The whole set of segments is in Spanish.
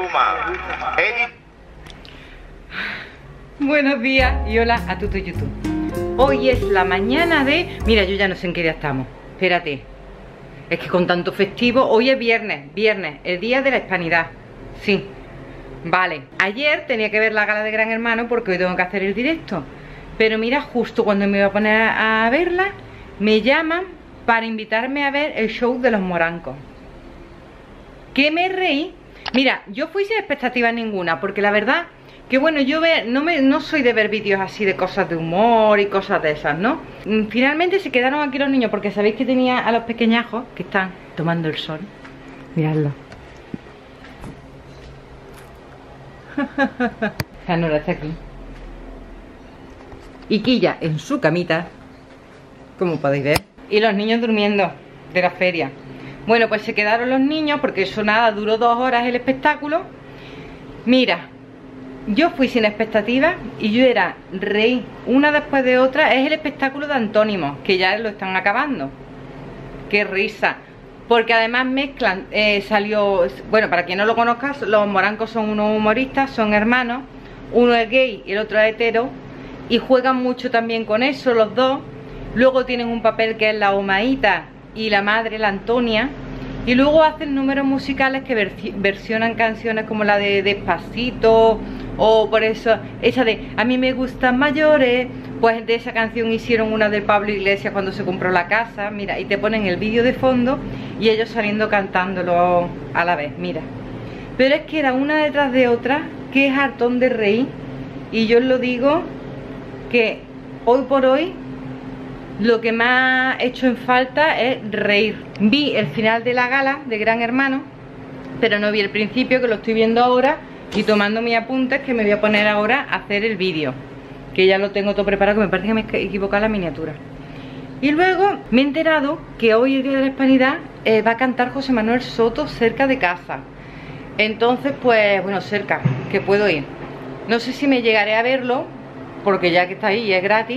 Buenos días y hola a todo YouTube. Hoy es la mañana de... Mira, yo ya no sé en qué día estamos. Espérate. Es que con tanto festivo... Hoy es viernes, el día de la Hispanidad. Sí. Vale. Ayer tenía que ver la gala de Gran Hermano porque hoy tengo que hacer el directo. Pero mira, justo cuando me iba a poner a verla, me llaman para invitarme a ver el show de los morancos. Que me reí. Mira, yo fui sin expectativas ninguna, porque la verdad que bueno, yo no soy de ver vídeos así de cosas de humor y cosas de esas, ¿no? Finalmente se quedaron aquí los niños porque sabéis que tenía a los pequeñajos que están tomando el sol. Miradlo. Janora está aquí. Y Quilla en su camita, como podéis ver. Y los niños durmiendo de la feria. Bueno, pues se quedaron los niños porque eso nada, duró 2 horas el espectáculo. Mira, yo fui sin expectativas y yo era reír una después de otra. Es el espectáculo de Antónimos, que ya lo están acabando. Qué risa. Porque además mezclan, salió... Bueno, para quien no lo conozca, los morancos son unos humoristas, son hermanos. Uno es gay y el otro es hetero. Y juegan mucho también con eso los dos. Luego tienen un papel que es la Omaíta y la madre, la Antonia. Y luego hacen números musicales que versionan canciones como la de Despacito, o por eso, esa de A mí me gustan mayores. Pues de esa canción hicieron una de Pablo Iglesias cuando se compró la casa. Mira, y te ponen el vídeo de fondo y ellos saliendo cantándolo a la vez, mira. Pero es que era una detrás de otra, que es hartón de reír. Y yo os lo digo, que hoy por hoy lo que más he hecho en falta es reír. Vi el final de la gala de Gran Hermano, pero no vi el principio, que lo estoy viendo ahora y tomando mis apuntes, que me voy a poner ahora a hacer el vídeo, que ya lo tengo todo preparado, que me parece que me he equivocado la miniatura. Y luego me he enterado que hoy, el día de la Hispanidad, va a cantar José Manuel Soto cerca de casa. Entonces pues, bueno, cerca, que puedo ir. No sé si me llegaré a verlo, porque ya que está ahí y es gratis.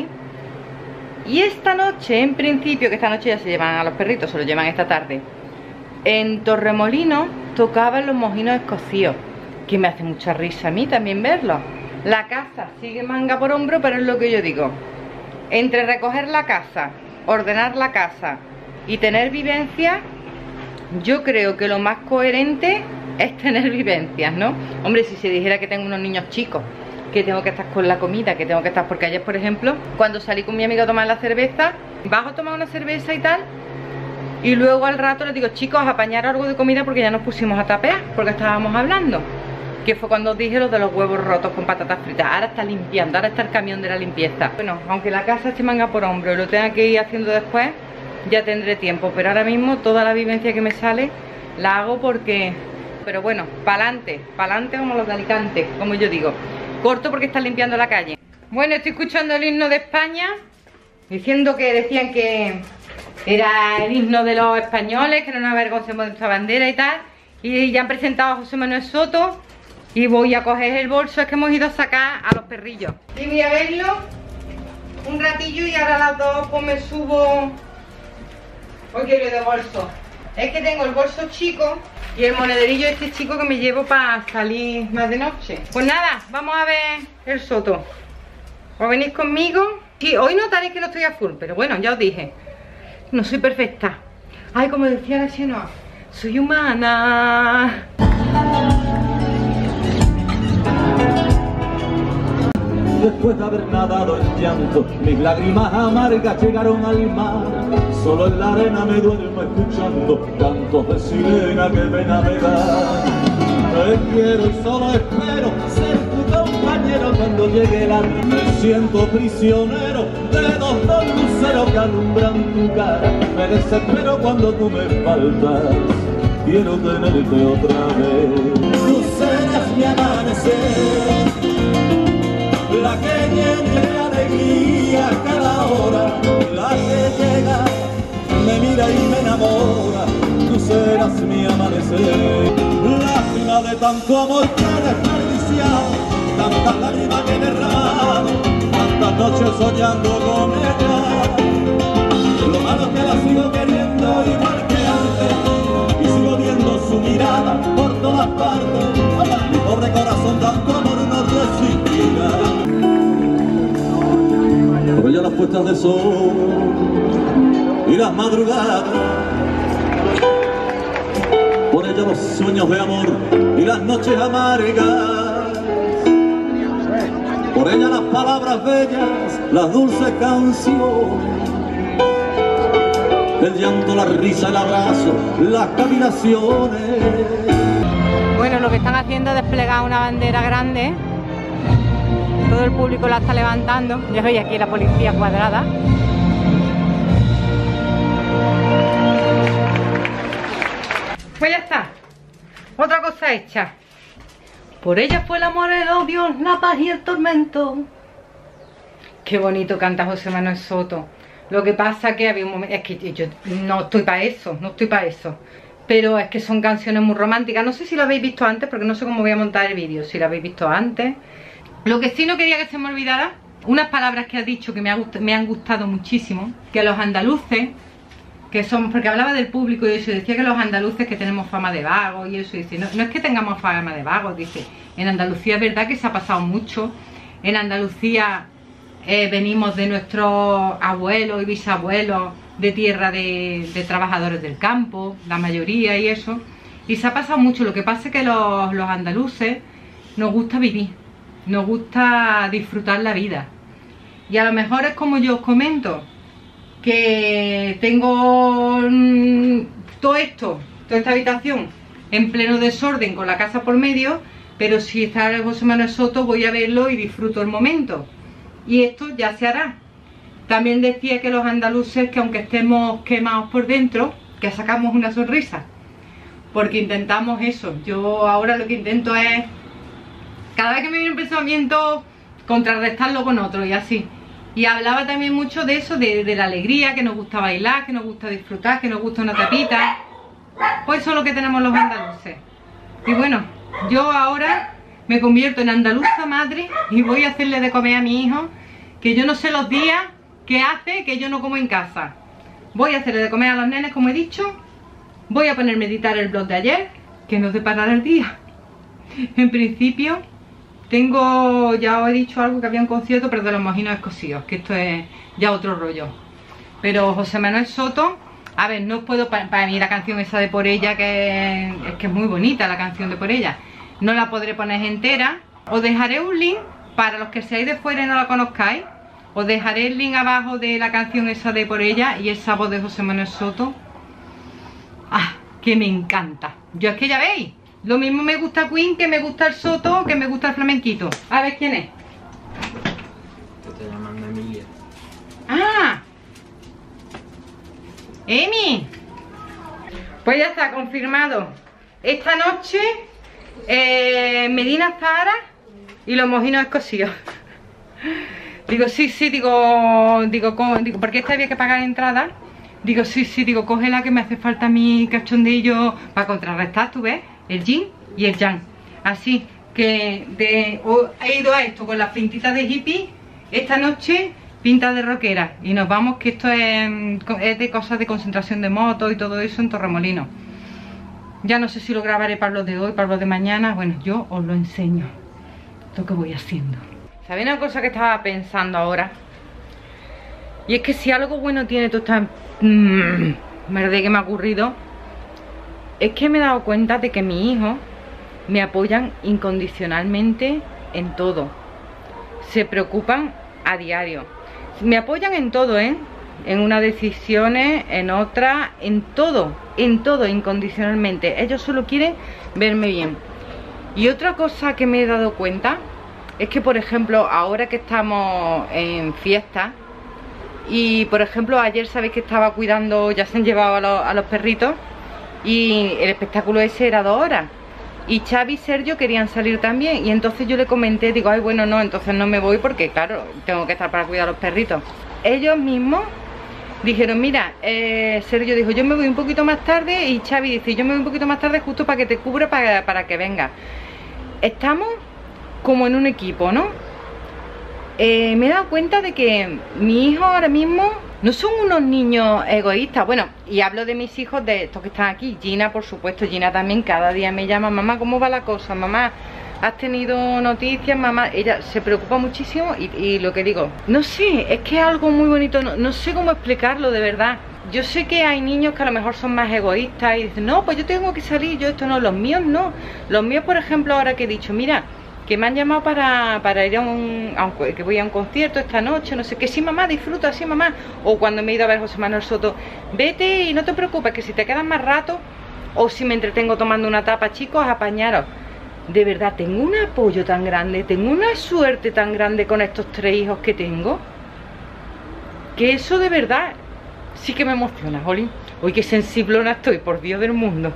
Y esta noche, en principio, que esta noche ya se llevan a los perritos, se los llevan esta tarde, en Torremolinos tocaban los mojinos escocíos, que me hace mucha risa a mí también verlos. La casa sigue manga por hombro, pero es lo que yo digo. Entre recoger la casa, ordenar la casa y tener vivencias, yo creo que lo más coherente es tener vivencias, ¿no? Hombre, si se dijera que tengo unos niños chicos, que tengo que estar con la comida, que tengo que estar... Porque ayer, por ejemplo, cuando salí con mi amiga a tomar la cerveza, bajo a tomar una cerveza y tal, y luego al rato les digo, chicos, apañar algo de comida porque ya nos pusimos a tapear, porque estábamos hablando. Que fue cuando os dije lo de los huevos rotos con patatas fritas. Ahora está limpiando, ahora está el camión de la limpieza. Bueno, aunque la casa esté manga por hombro y lo tenga que ir haciendo después, ya tendré tiempo. Pero ahora mismo toda la vivencia que me sale la hago porque... Pero bueno, pa'lante como los de Alicante, como yo digo. Corto porque están limpiando la calle. Bueno, estoy escuchando el himno de España, diciendo que decían que era el himno de los españoles, que no nos avergoncemos de nuestra bandera y tal. Y ya han presentado a José Manuel Soto. Y voy a coger el bolso, es que hemos ido a sacar a los perrillos. Y voy a verlo un ratillo y ahora a las 2 pues me subo. Hoy quiero ir de bolso. Es que tengo el bolso chico y el monederillo este chico que me llevo para salir más de noche. Pues nada, vamos a ver el Soto. ¿Os venís conmigo? Sí, hoy notaréis que no estoy a full, pero bueno, ya os dije, no soy perfecta. Ay, como decía la Chenoa, soy humana. Después de haber nadado en llanto, mis lágrimas amargas llegaron al mar. Solo en la arena me duermo escuchando cantos de sirena que pena me da. Te quiero y solo espero ser tu compañero cuando llegue el alma. Me siento prisionero de dos luceros que alumbran tu cara. Me desespero cuando tú me faltas, quiero tenerte otra vez. Tú serás mi amanecer, la que tiene alegría cada hora, la que llega, me mira y me enamora. Tú serás mi amanecer, lástima de tanto amor que he desperdiciado, tantas lágrimas que he derramado, tantas noches soñando con ella. Lo malo es que la sigo queriendo igual que antes, y sigo viendo su mirada por todas partes. las puestas de sol y las madrugadas, por ella los sueños de amor y las noches amargas, por ella las palabras bellas, las dulces canciones, el llanto, la risa, el abrazo, las caminaciones. Bueno, lo que están haciendo es desplegar una bandera grande. Todo el público la está levantando. Ya veis aquí la policía cuadrada. Pues ya está. Otra cosa hecha. Por ella fue el amor, el odio, la paz y el tormento. Qué bonito canta José Manuel Soto. Lo que pasa que había un momento... Es que yo no estoy para eso, no estoy para eso. Pero es que son canciones muy románticas. No sé si lo habéis visto antes, porque no sé cómo voy a montar el vídeo. Si lo habéis visto antes. Lo que sí no quería que se me olvidara, unas palabras que ha dicho que me han gustado muchísimo. Que los andaluces, que son... Porque hablaba del público y eso, decía que los andaluces que tenemos fama de vagos y eso. Dice, no es que tengamos fama de vagos, dice. En Andalucía es verdad que se ha pasado mucho. En Andalucía... venimos de nuestros abuelos y bisabuelos de tierra de trabajadores del campo, la mayoría y eso, y se ha pasado mucho. Lo que pasa es que los andaluces nos gusta vivir, nos gusta disfrutar la vida, y a lo mejor es como yo os comento, que tengo todo esto, toda esta habitación en pleno desorden con la casa por medio, pero si está el José Manuel Soto voy a verlo y disfruto el momento. Y esto ya se hará. También decía que los andaluces, que aunque estemos quemados por dentro, que sacamos una sonrisa. Porque intentamos eso. Yo ahora lo que intento es, cada vez que me viene un pensamiento, contrarrestarlo con otro y así. Y hablaba también mucho de eso, de la alegría, que nos gusta bailar, que nos gusta disfrutar, que nos gusta una tapita. Pues eso es lo que tenemos los andaluces. Y bueno, yo ahora... me convierto en andaluza madre y voy a hacerle de comer a mi hijo, que yo no sé los días que hace que yo no como en casa. Voy a hacerle de comer a los nenes, como he dicho. Voy a ponerme a editar el blog de ayer, que nos deparará el día. En principio, tengo, ya os he dicho algo, que había un concierto, pero de los mojinos escocidos, que esto es ya otro rollo. Pero José Manuel Soto, a ver, no puedo, para mí la canción esa de Por ella, que es muy bonita la canción de Por ella. No la podré poner entera. Os dejaré un link para los que seáis de fuera y no la conozcáis. Os dejaré el link abajo de la canción esa de Por ella y esa voz de José Manuel Soto. Ah, que me encanta. Yo es que ya veis, lo mismo me gusta Queen, que me gusta el Soto, que me gusta el flamenquito. A ver quién es. Que te llaman Emilia. ¡Ah! ¡Emi! Pues ya está, confirmado. Esta noche... Medina Zahara y los mojinos escocidos. Digo, sí, digo, porque esta había que pagar entrada. Digo, sí, digo, cógela, que me hace falta mi cachondillo para contrarrestar, tú ves, el yin y el yang. Así que he ido a esto con las pintitas de hippie. Esta noche pinta de rockera. Y nos vamos, que esto es de cosas de concentración de motos y todo eso en Torremolinos. Ya no sé si lo grabaré para los de hoy, para los de mañana. Bueno, yo os lo enseño, lo que voy haciendo. ¿Sabéis una cosa que estaba pensando ahora? Y es que si algo bueno tiene toda esta merde que me ha ocurrido, es que me he dado cuenta de que mis hijos me apoyan incondicionalmente en todo. Se preocupan a diario. Me apoyan en todo, ¿eh? En unas decisiones, en otras, en todo, incondicionalmente. Ellos solo quieren verme bien. Y otra cosa que me he dado cuenta es que, por ejemplo, ahora que estamos en fiesta, y por ejemplo ayer sabéis que estaba cuidando, ya se han llevado a los perritos, y el espectáculo ese era 2 horas, y Xavi y Sergio querían salir también, y entonces yo le comenté, digo, ay, bueno, no, entonces no me voy porque claro, tengo que estar para cuidar a los perritos. Ellos mismos dijeron, mira, Sergio dijo, yo me voy un poquito más tarde, y Xavi dice, yo me voy un poquito más tarde justo para que te cubra, para que venga. Estamos como en un equipo, ¿no? Me he dado cuenta de que mis hijos ahora mismo no son unos niños egoístas. Bueno, y hablo de mis hijos, de estos que están aquí. Gina, por supuesto, Gina también cada día me llama, mamá, ¿cómo va la cosa? Mamá, ¿Has tenido noticias, mamá? Ella se preocupa muchísimo y lo que digo, no sé, es que es algo muy bonito, no sé cómo explicarlo de verdad. Yo sé que hay niños que a lo mejor son más egoístas y dicen, no, pues yo tengo que salir, yo esto no, los míos no. Los míos, por ejemplo, ahora que he dicho, mira, que me han llamado para ir que voy a un concierto esta noche, no sé qué, sí mamá, disfruta, sí mamá. O cuando me he ido a ver a José Manuel Soto, vete y no te preocupes, que si te quedas más rato, o si me entretengo tomando una tapa, chicos, apañaros. De verdad, tengo un apoyo tan grande, tengo una suerte tan grande con estos 3 hijos que tengo, que eso de verdad sí que me emociona, Jolín. Uy, qué sensiblona estoy, por Dios del mundo.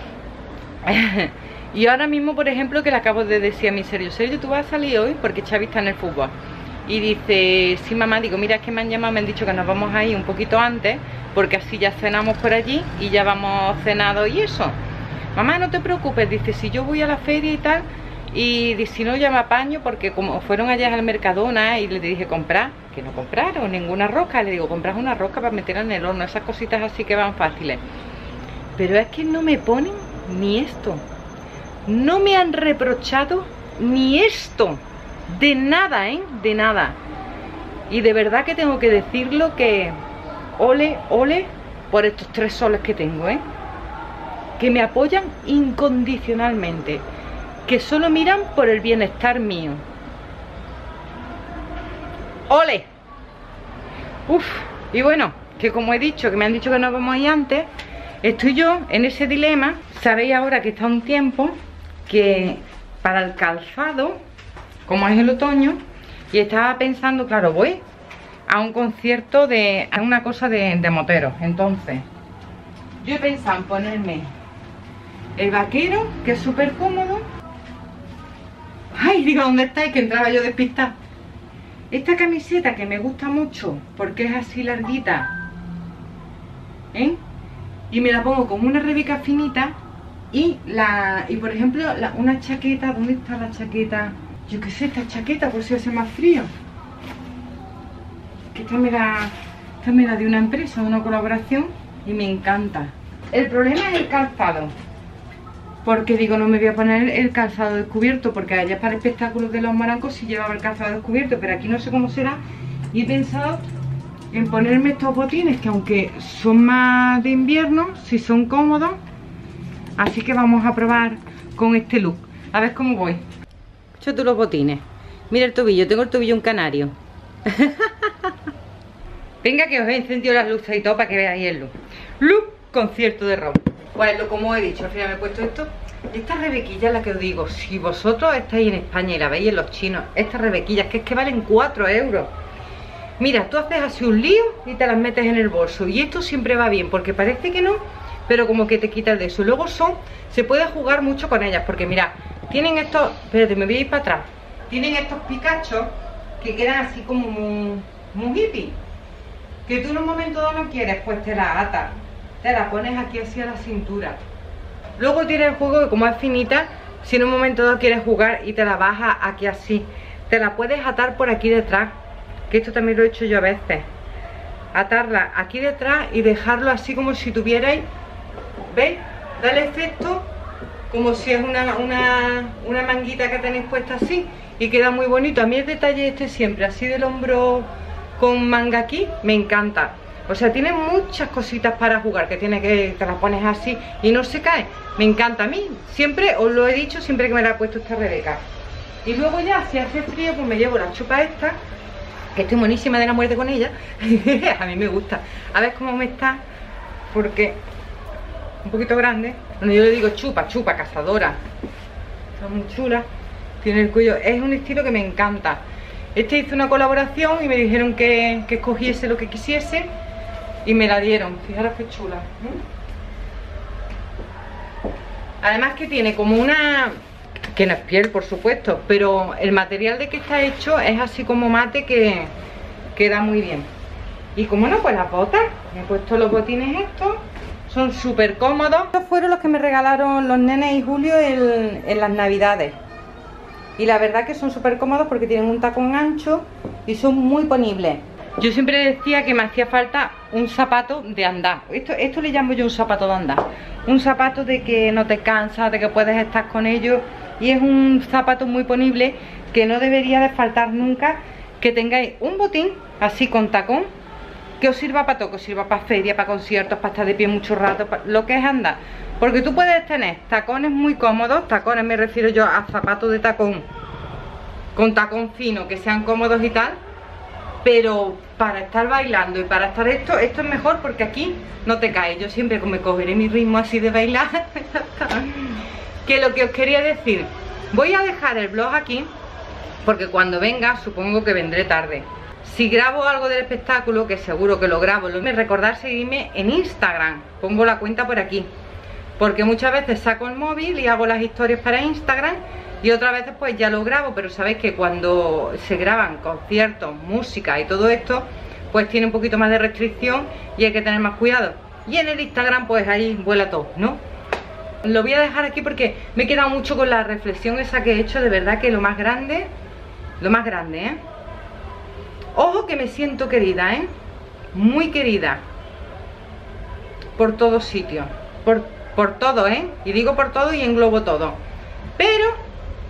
Y ahora mismo, por ejemplo, que le acabo de decir a mi Sergio, ¿tú vas a salir hoy? Porque Xavi está en el fútbol. Y dice, sí mamá, digo, mira, es que me han llamado, me han dicho que nos vamos a ir un poquito antes, porque así ya cenamos por allí y ya vamos cenado y eso. Mamá, no te preocupes, dice, si yo voy a la feria y tal, y si no ya me apaño, porque como fueron allá al Mercadona y le dije comprar, que no compraron ninguna rosca, le digo, compras una rosca para meterla en el horno, esas cositas así que van fáciles. Pero es que no me ponen ni esto, no me han reprochado ni esto, de nada, de nada. Y de verdad que tengo que decirlo que ole, ole por estos 3 soles que tengo, que me apoyan incondicionalmente, que solo miran por el bienestar mío. ¡Ole! Uf, y bueno, que como he dicho, que me han dicho que nos vamos a ir antes, estoy yo en ese dilema. Sabéis ahora que está un tiempo que para el calzado, como es el otoño, y estaba pensando, claro, voy a un concierto a una cosa de moteros. Entonces, yo he pensado en ponerme el vaquero, que es súper cómodo. Ay, digo, ¿dónde estáis? Que entraba yo despistada. Esta camiseta que me gusta mucho porque es así larguita, y me la pongo como una rebeca finita. Y por ejemplo, una chaqueta, ¿dónde está la chaqueta? Yo qué sé, esta chaqueta por si hace más frío. Que esta me la de una empresa, de una colaboración, y me encanta. El problema es el calzado. Porque digo, no me voy a poner el calzado descubierto, porque allá para el espectáculo de los Morancos sí llevaba el calzado descubierto, pero aquí no sé cómo será. Y he pensado en ponerme estos botines, que aunque son más de invierno, sí son cómodos. Así que vamos a probar con este look, a ver cómo voy. Echo tú los botines. Mira el tobillo, tengo el tobillo un canario. Venga, que os he encendido las luces y todo para que veáis el look. Look concierto de rock. Bueno, como he dicho, al final me he puesto esto. Esta rebequilla es la que os digo, si vosotros estáis en España y la veis en los chinos, estas rebequillas que es que valen 4 euros. Mira, tú haces así un lío y te las metes en el bolso. Y esto siempre va bien, porque parece que no, pero como que te quita el de eso. Luego se puede jugar mucho con ellas, porque mirad, tienen estos, espérate, me voy a ir para atrás. Tienen estos picachos que quedan así como muy hippie. Que tú en un momento dado no quieres, pues te la atas. Te la pones aquí así a la cintura. Luego tiene el juego que como es finita, si en un momento dado quieres jugar y te la bajas aquí así, te la puedes atar por aquí detrás, que esto también lo he hecho yo a veces. Atarla aquí detrás y dejarlo así como si tuvierais, ¿veis? Da el efecto como si es una manguita que tenéis puesta así y queda muy bonito. A mí el detalle este siempre, así del hombro con manga aquí, me encanta. O sea, tiene muchas cositas para jugar, que tiene que te las pones así y no se cae. Me encanta a mí, siempre os lo he dicho, siempre que me la he puesto esta Rebeca. Y luego ya, si hace frío, pues me llevo la chupa esta, que estoy monísima de la muerte con ella. A mí me gusta. A ver cómo me está, porque un poquito grande. Bueno, yo le digo chupa, cazadora. Está muy chula. Tiene el cuello, es un estilo que me encanta. Este hizo una colaboración y me dijeron que escogiese lo que quisiese. Y me la dieron, fijaros qué chula. Además que tiene como una, que no es piel por supuesto, pero el material de que está hecho es así como mate, que queda muy bien. Y como no, pues las botas, me he puesto los botines estos, son súper cómodos. Estos fueron los que me regalaron los nenes y Julio en las navidades. Y la verdad que son súper cómodos porque tienen un tacón ancho y son muy ponibles. Yo siempre decía que me hacía falta un zapato de andar. Esto le llamo yo un zapato de andar. Un zapato de que no te cansas, de que puedes estar con ellos. Y es un zapato muy ponible que no debería de faltar nunca. Que tengáis un botín así con tacón, que os sirva para todo, que os sirva para feria, para conciertos, para estar de pie mucho rato, lo que es andar. Porque tú puedes tener tacones muy cómodos, tacones me refiero yo a zapatos de tacón, con tacón fino, que sean cómodos y tal. Pero para estar bailando y para estar esto es mejor porque aquí no te caes. Yo siempre me cogeré mi ritmo así de bailar. Que lo que os quería decir, voy a dejar el vlog aquí porque cuando venga, supongo que vendré tarde. Si grabo algo del espectáculo, que seguro que lo grabo, recordad seguirme en Instagram. Pongo la cuenta por aquí, porque muchas veces saco el móvil y hago las historias para Instagram, y otras veces pues ya lo grabo, pero sabéis que cuando se graban conciertos, música y todo esto, pues tiene un poquito más de restricción y hay que tener más cuidado. Y en el Instagram pues ahí vuela todo, ¿no? Lo voy a dejar aquí porque me he quedado mucho con la reflexión esa que he hecho. De verdad que lo más grande, ¿eh? Ojo que me siento querida, ¿eh? Muy querida. Por todos sitios. Por todo, ¿eh? Y digo por todo y englobo todo. Pero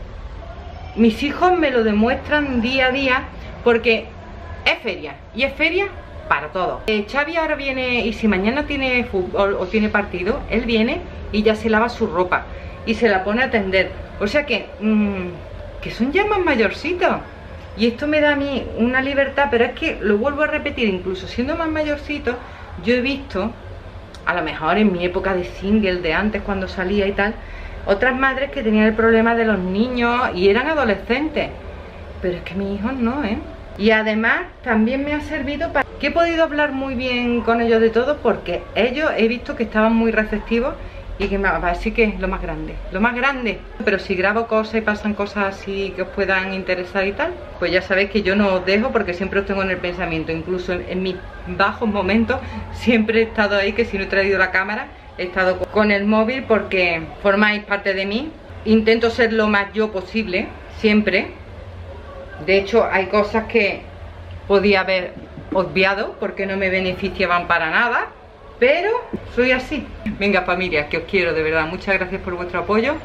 mis hijos me lo demuestran día a día porque es feria. Y es feria para todos. Xavi ahora viene y si mañana tiene fútbol o tiene partido, él viene y ya se lava su ropa y se la pone a tender. O sea que son ya más mayorcitos. Y esto me da a mí una libertad, pero es que lo vuelvo a repetir, incluso siendo más mayorcitos, yo he visto, a lo mejor en mi época de single, de antes cuando salía y tal, otras madres que tenían el problema de los niños y eran adolescentes. Pero es que mis hijos no, ¿eh? Y además también me ha servido para que he podido hablar muy bien con ellos de todo, porque ellos he visto que estaban muy receptivos y que me va a decir que es lo más grande, lo más grande. Pero si grabo cosas y pasan cosas así que os puedan interesar y tal, pues ya sabéis que yo no os dejo porque siempre os tengo en el pensamiento. Incluso en mis bajos momentos siempre he estado ahí, que si no he traído la cámara he estado con el móvil porque formáis parte de mí. Intento ser lo más yo posible, siempre. De hecho hay cosas que podía haber obviado porque no me beneficiaban para nada, pero soy así. Venga familia, que os quiero de verdad. Muchas gracias por vuestro apoyo.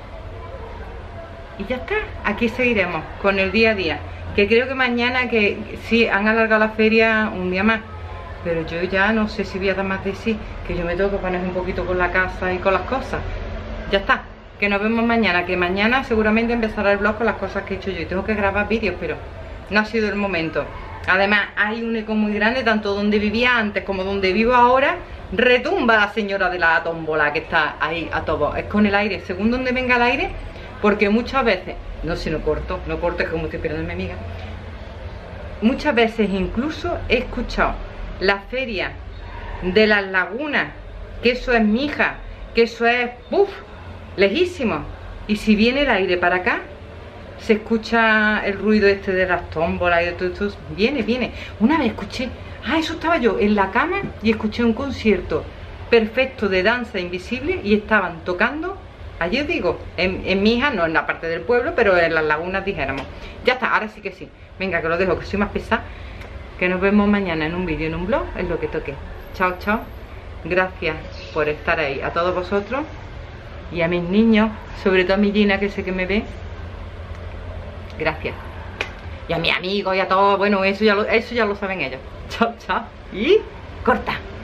Y ya está, aquí seguiremos con el día a día. Que creo que mañana, que sí, han alargado la feria un día más, pero yo ya no sé si voy a dar más de sí, que yo me tengo que poner un poquito con la casa y con las cosas. Ya está, que nos vemos mañana, que mañana seguramente empezará el vlog con las cosas que he hecho yo. Y tengo que grabar vídeos, pero no ha sido el momento. Además hay un eco muy grande, tanto donde vivía antes como donde vivo ahora. Retumba la señora de la tómbola que está ahí a todo. Es con el aire, según donde venga el aire, porque muchas veces, no sé, no corto, es como estoy esperando a mi amiga. Muchas veces incluso he escuchado la feria de las lagunas, que eso es Mija, que eso es, lejísimo. Y si viene el aire para acá, se escucha el ruido este de las tómbolas y de todo esto. Viene. Una vez escuché, eso estaba yo en la cama y escuché un concierto perfecto de danza invisible y estaban tocando, allí os digo, en Mija, no en la parte del pueblo, pero en las lagunas dijéramos. Ya está, ahora sí que sí. Venga, que lo dejo, que soy más pesada. Que nos vemos mañana en un vídeo, en un vlog, es lo que toque. Chao, chao. Gracias por estar ahí, a todos vosotros y a mis niños, sobre todo a mi Gina, que sé que me ve. Gracias. Y a mis amigos y a todos, bueno, eso ya lo saben ellos. Chao, chao. Y corta.